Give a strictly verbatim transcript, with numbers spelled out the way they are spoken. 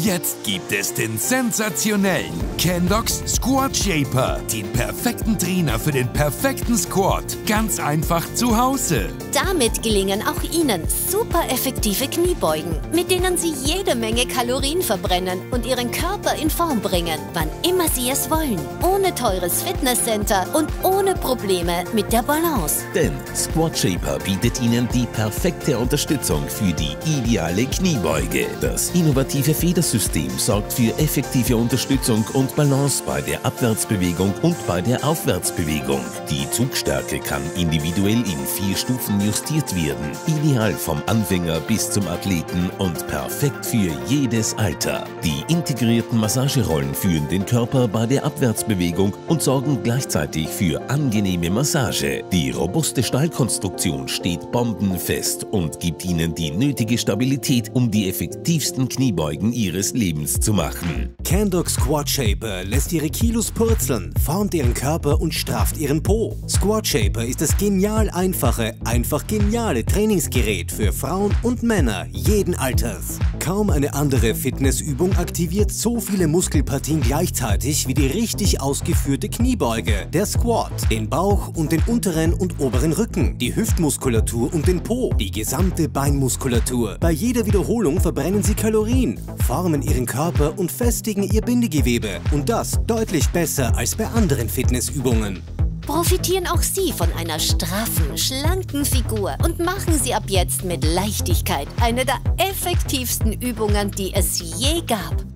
Jetzt gibt es den sensationellen Candox Squat Shaper. Den perfekten Trainer für den perfekten Squat. Ganz einfach zu Hause. Damit gelingen auch Ihnen super effektive Kniebeugen, mit denen Sie jede Menge Kalorien verbrennen und Ihren Körper in Form bringen, wann immer Sie es wollen. Ohne teures Fitnesscenter und ohne Probleme mit der Balance. Denn Squat Shaper bietet Ihnen die perfekte Unterstützung für die ideale Kniebeuge. Das innovative Federsystem sorgt für effektive Unterstützung und Balance bei der Abwärtsbewegung und bei der Aufwärtsbewegung. Die Zugstärke kann individuell in vier Stufen justiert werden. Ideal vom Anfänger bis zum Athleten und perfekt für jedes Alter. Die integrierten Massagerollen führen den Körper bei der Abwärtsbewegung und sorgen gleichzeitig für angenehme Massage. Die robuste Stahlkonstruktion steht bombenfest und gibt Ihnen die nötige Stabilität, um die effektivsten Kniebeugen Ihres Lebens zu machen. Candox Squat Shaper lässt Ihre Kilos purzeln, formt Ihren Körper und strafft Ihren Po. Squat Shaper ist das genial einfache, einfach geniale Trainingsgerät für Frauen und Männer jeden Alters. Kaum eine andere Fitnessübung aktiviert so viele Muskelpartien gleichzeitig wie die richtig ausgeführte Kniebeuge, der Squat, den Bauch und den unteren und oberen Rücken, die Hüftmuskulatur und den Po, die gesamte Beinmuskulatur. Bei jeder Wiederholung verbrennen Sie Kalorien, formen Ihren Körper und festigen Ihr Bindegewebe und das deutlich besser als bei anderen Fitnessübungen. Profitieren auch Sie von einer straffen, schlanken Figur und machen Sie ab jetzt mit Leichtigkeit eine der effektivsten Übungen, die es je gab.